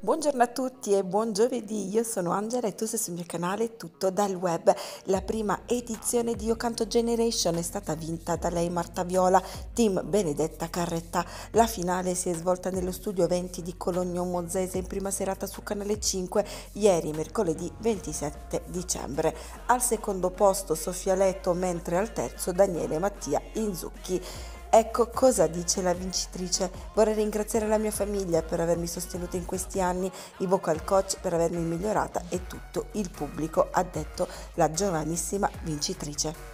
Buongiorno a tutti e buon giovedì, io sono Angela e tu sei sul mio canale Tutto dal Web. La prima edizione di Io Canto Generation è stata vinta da lei Marta Viola, team Benedetta Carretta. La finale si è svolta nello studio 20 di Cologno Monzese in prima serata su Canale 5 ieri mercoledì 27 dicembre. Al secondo posto Sofia Letto, mentre al terzo Daniele Mattia Inzucchi. Ecco cosa dice la vincitrice: vorrei ringraziare la mia famiglia per avermi sostenuta in questi anni, i vocal coach per avermi migliorata e tutto il pubblico, ha detto la giovanissima vincitrice.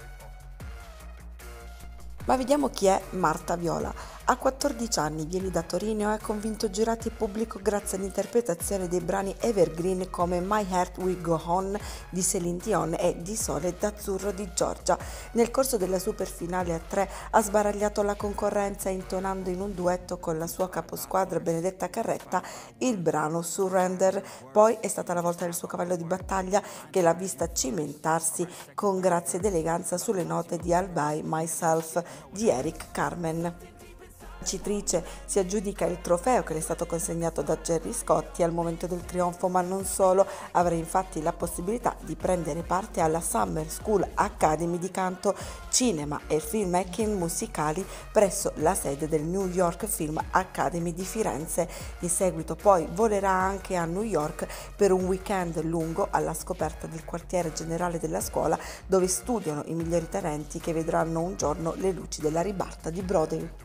Ma vediamo chi è Marta Viola. A 14 anni viene da Torino e ha convinto giurati e pubblico grazie all'interpretazione dei brani evergreen come My Heart Will Go On di Céline Dion e Di Sole d'Azzurro di Giorgia. Nel corso della superfinale a 3 ha sbaragliato la concorrenza intonando in un duetto con la sua caposquadra Benedetta Carretta il brano Surrender. Poi è stata la volta del suo cavallo di battaglia che l'ha vista cimentarsi con grazia ed eleganza sulle note di All By Myself di Eric Carmen. La vincitrice si aggiudica il trofeo che le è stato consegnato da Gerry Scotti al momento del trionfo, ma non solo, avrà infatti la possibilità di prendere parte alla Summer School Academy di canto, cinema e filmmaking musicali presso la sede del New York Film Academy di Firenze. In seguito poi volerà anche a New York per un weekend lungo alla scoperta del quartiere generale della scuola dove studiano i migliori talenti che vedranno un giorno le luci della ribalta di Broadway.